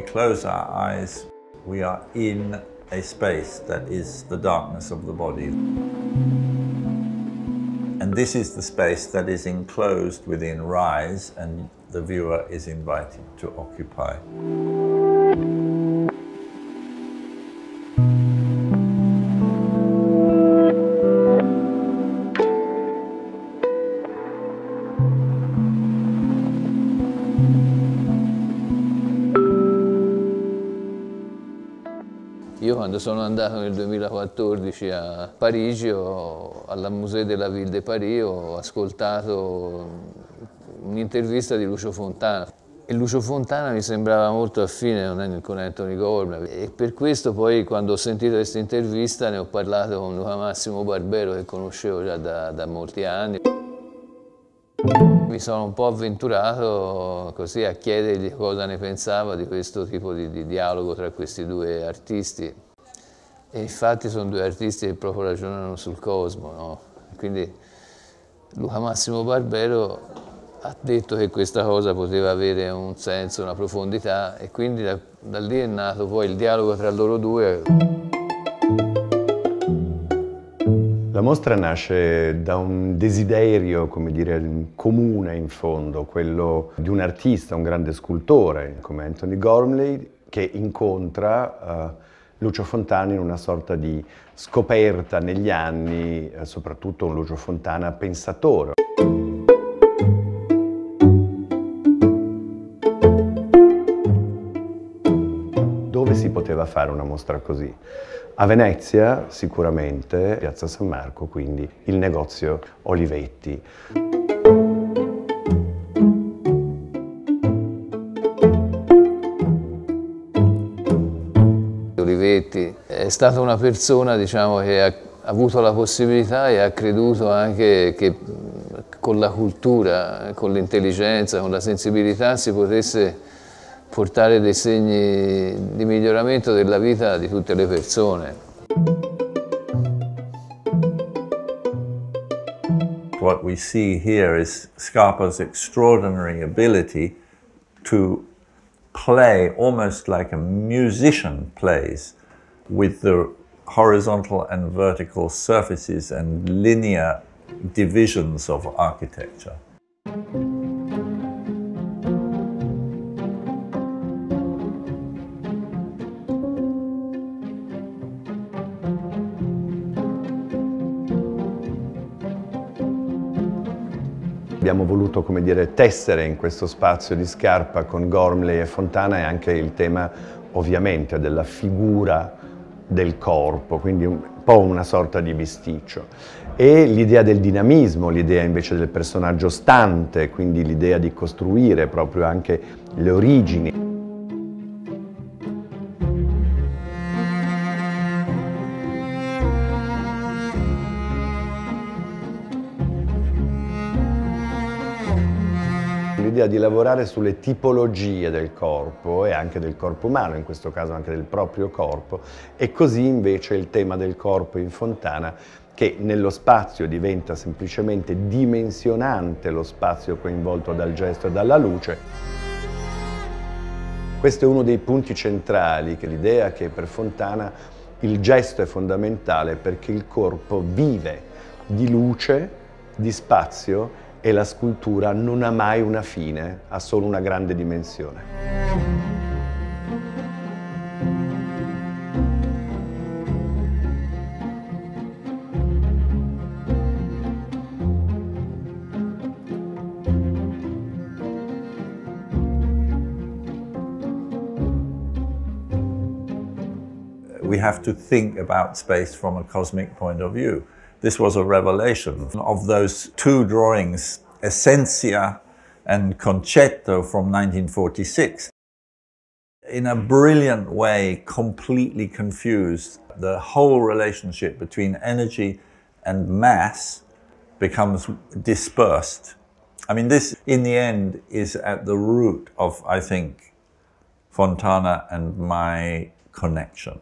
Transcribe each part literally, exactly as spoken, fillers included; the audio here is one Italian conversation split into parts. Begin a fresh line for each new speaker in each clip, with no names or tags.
close our eyes, we are in a space that is the darkness of the body. And this is the space that is enclosed within Rise, and the viewer is invited to occupy.
Io quando sono andato nel duemilaquattordici a Parigi, ho, alla Musée de la Ville de Paris, ho ascoltato un'intervista di Lucio Fontana. E Lucio Fontana mi sembrava molto affine con Anthony Gormley, e per questo poi quando ho sentito questa intervista ne ho parlato con Luca Massimo Barbero, che conoscevo già da, da molti anni. Mi sono un po' avventurato così a chiedergli cosa ne pensava di questo tipo di, di dialogo tra questi due artisti. E infatti sono due artisti che proprio ragionano sul cosmo, no? Quindi Luca Massimo Barbero ha detto che questa cosa poteva avere un senso, una profondità, e quindi da, da lì è nato poi il dialogo tra loro due.
La mostra nasce da un desiderio, come dire, comune in fondo, quello di un artista, un grande scultore come Anthony Gormley, che incontra uh, Lucio Fontana in una sorta di scoperta negli anni, uh, soprattutto un Lucio Fontana pensatore. Dove si poteva fare una mostra così? A Venezia sicuramente, Piazza San Marco, quindi il negozio Olivetti.
Olivetti è stata una persona, diciamo, che ha avuto la possibilità e ha creduto anche che con la cultura, con l'intelligenza, con la sensibilità si potesse portare dei segni di miglioramento della vita di tutte le persone.
What we see here is Scarpa's extraordinary ability to play almost like a musician plays with the horizontal and vertical surfaces and linear divisions of architecture.
Abbiamo voluto, come dire, tessere in questo spazio di Scarpa con Gormley e Fontana e anche il tema, ovviamente, della figura del corpo, quindi un po' una sorta di bisticcio. E l'idea del dinamismo, l'idea invece del personaggio stante, quindi l'idea di costruire proprio anche le origini. L'idea di lavorare sulle tipologie del corpo e anche del corpo umano, in questo caso anche del proprio corpo, e così invece il tema del corpo in Fontana, che nello spazio diventa semplicemente dimensionante lo spazio coinvolto dal gesto e dalla luce. Questo è uno dei punti centrali, che l'idea che per Fontana il gesto è fondamentale perché il corpo vive di luce, di spazio, e la scultura non ha mai una fine, ha solo una grande dimensione.
We have to think about space from a cosmic point of view. This was a revelation. Of those two drawings, Essentia and Concetto from nineteen forty-six, in a brilliant way, completely confused. The whole relationship between energy and mass becomes dispersed. I mean, this, in the end, is at the root of, I think, Fontana and my connection.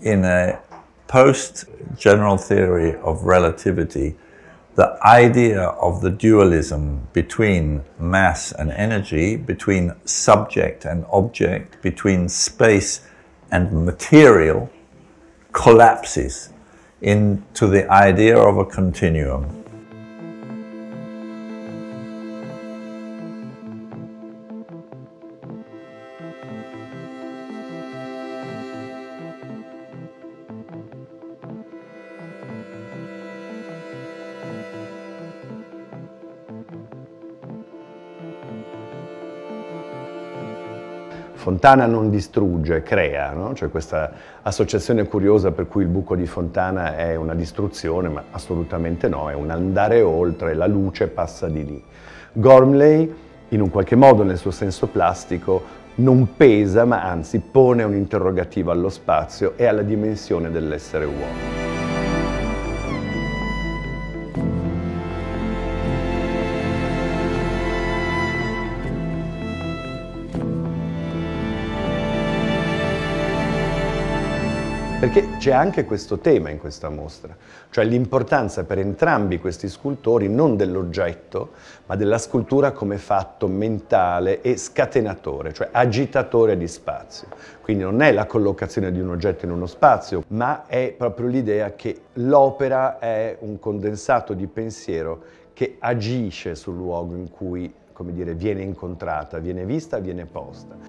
in a post-general theory of relativity, the idea of the dualism between mass and energy, between subject and object, between space and material, collapses into the idea of a continuum.
Fontana non distrugge, crea, no? C'è questa associazione curiosa per cui il buco di Fontana è una distruzione, ma assolutamente no, è un andare oltre, la luce passa di lì. Gormley, in un qualche modo nel suo senso plastico, non pesa, ma anzi pone un interrogativo allo spazio e alla dimensione dell'essere uomo. Perché c'è anche questo tema in questa mostra, cioè l'importanza per entrambi questi scultori non dell'oggetto, ma della scultura come fatto mentale e scatenatore, cioè agitatore di spazio. Quindi non è la collocazione di un oggetto in uno spazio, ma è proprio l'idea che l'opera è un condensato di pensiero che agisce sul luogo in cui, come dire, viene incontrata, viene vista, viene posta.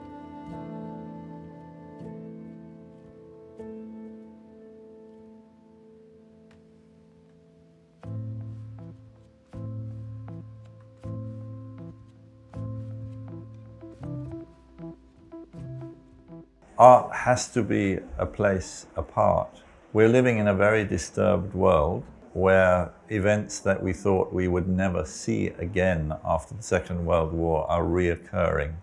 Art has to be a place apart. We're living in a very disturbed world where events that we thought we would never see again after the Second World War are reoccurring.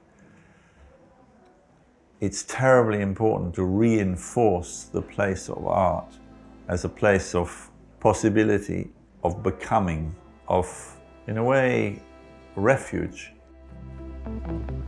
It's terribly important to reinforce the place of art as a place of possibility, of becoming, of, in a way, refuge.